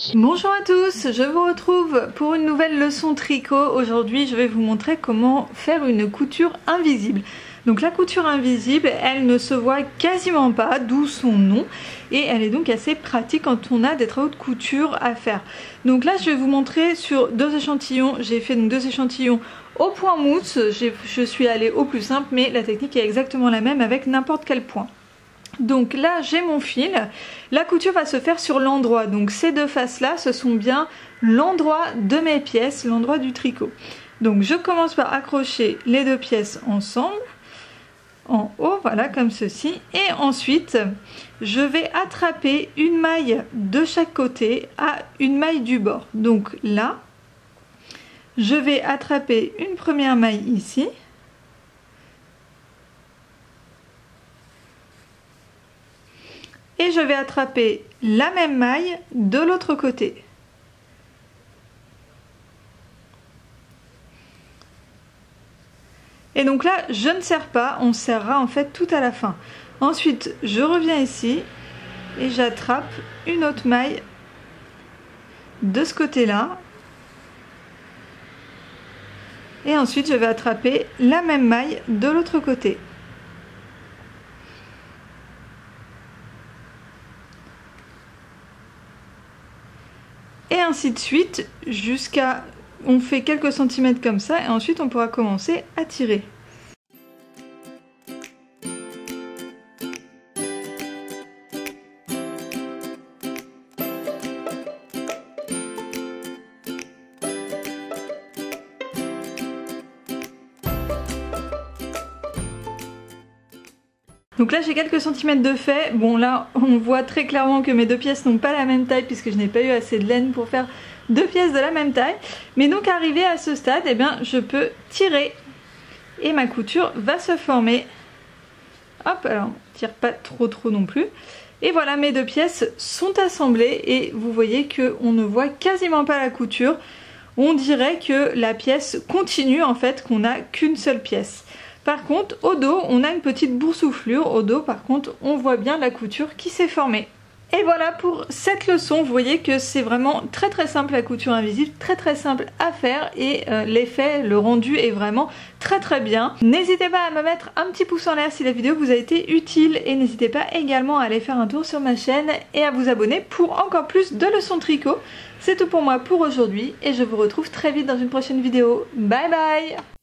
Bonjour à tous, je vous retrouve pour une nouvelle leçon tricot. Aujourd'hui je vais vous montrer comment faire une couture invisible. Donc la couture invisible, elle ne se voit quasiment pas, d'où son nom, et elle est donc assez pratique quand on a des travaux de couture à faire. Donc là je vais vous montrer sur deux échantillons. J'ai fait donc deux échantillons au point mousse, je suis allée au plus simple, mais la technique est exactement la même avec n'importe quel point. Donc là j'ai mon fil, la couture va se faire sur l'endroit, donc ces deux faces là ce sont bien l'endroit de mes pièces, l'endroit du tricot. Donc je commence par accrocher les deux pièces ensemble, en haut, voilà comme ceci, et ensuite je vais attraper une maille de chaque côté à une maille du bord. Donc là je vais attraper une première maille ici, et je vais attraper la même maille de l'autre côté. Et donc là, je ne serre pas, on serrera en fait tout à la fin. Ensuite, je reviens ici et j'attrape une autre maille de ce côté-là. Et ensuite, je vais attraper la même maille de l'autre côté. Et ainsi de suite jusqu'à, on fait quelques centimètres comme ça et ensuite on pourra commencer à tirer. Donc là j'ai quelques centimètres de fait. Bon là on voit très clairement que mes deux pièces n'ont pas la même taille puisque je n'ai pas eu assez de laine pour faire deux pièces de la même taille. Mais donc arrivé à ce stade, eh bien, je peux tirer et ma couture va se former. Hop, alors on tire pas trop non plus. Et voilà, mes deux pièces sont assemblées et vous voyez qu'on ne voit quasiment pas la couture. On dirait que la pièce continue en fait, qu'on n'a qu'une seule pièce. Par contre, au dos, on a une petite boursouflure. Au dos, par contre, on voit bien la couture qui s'est formée. Et voilà pour cette leçon. Vous voyez que c'est vraiment très simple la couture invisible, très simple à faire et l'effet, le rendu est vraiment très bien. N'hésitez pas à me mettre un petit pouce en l'air si la vidéo vous a été utile et n'hésitez pas également à aller faire un tour sur ma chaîne et à vous abonner pour encore plus de leçons tricot. C'est tout pour moi pour aujourd'hui et je vous retrouve très vite dans une prochaine vidéo. Bye bye!